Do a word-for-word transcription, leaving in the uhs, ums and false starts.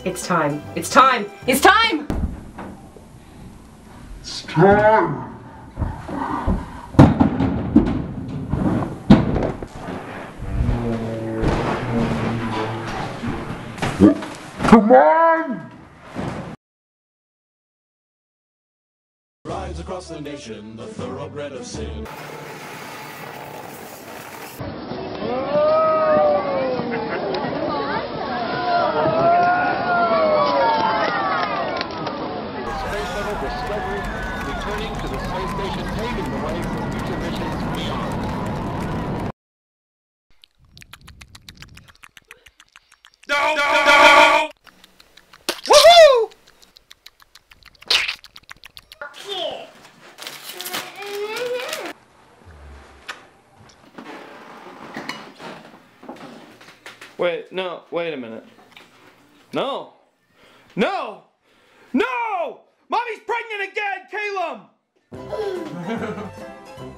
It's time. It's time. It's time! It's time! Come on! Rides across the nation, the thoroughbred of sin. Discovery, returning to the space station, paving the way for future missions beyond. No, no, no! Woohoo! Here. Wait, no, wait a minute. No! No! No! Mommy's pregnant again, Kaelem!